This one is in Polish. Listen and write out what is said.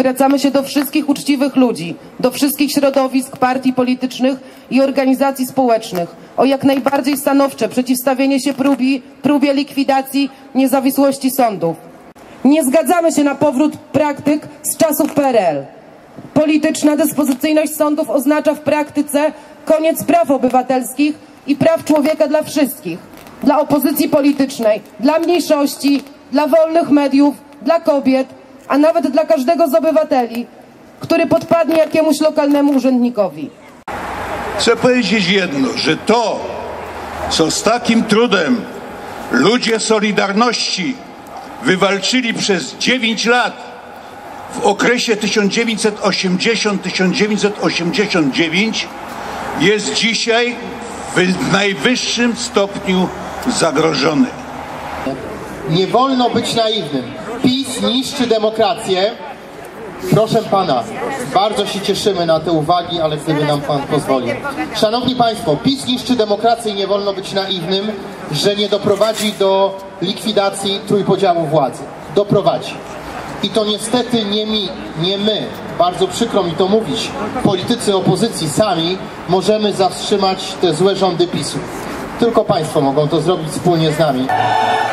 zwracamy się do wszystkich uczciwych ludzi, do wszystkich środowisk, partii politycznych i organizacji społecznych o jak najbardziej stanowcze przeciwstawienie się próbie likwidacji niezawisłości sądów. Nie zgadzamy się na powrót praktyk z czasów PRL. Polityczna dyspozycyjność sądów oznacza w praktyce koniec praw obywatelskich i praw człowieka dla wszystkich. Dla opozycji politycznej, dla mniejszości, dla wolnych mediów, dla kobiet, a nawet dla każdego z obywateli, który podpadnie jakiemuś lokalnemu urzędnikowi. Chcę powiedzieć jedno, że to, co z takim trudem ludzie Solidarności wywalczyli przez 9 lat w okresie 1980-1989, jest dzisiaj w najwyższym stopniu zagrożony. Nie wolno być naiwnym. PiS niszczy demokrację. Proszę pana, bardzo się cieszymy na te uwagi, ale gdyby nam pan pozwolił. Szanowni państwo, PiS niszczy demokrację i nie wolno być naiwnym, że nie doprowadzi do likwidacji trójpodziału władzy. Doprowadzi. I to niestety nie my, bardzo przykro mi to mówić, politycy opozycji sami możemy zawstrzymać te złe rządy PiS-u. Tylko państwo mogą to zrobić wspólnie z nami.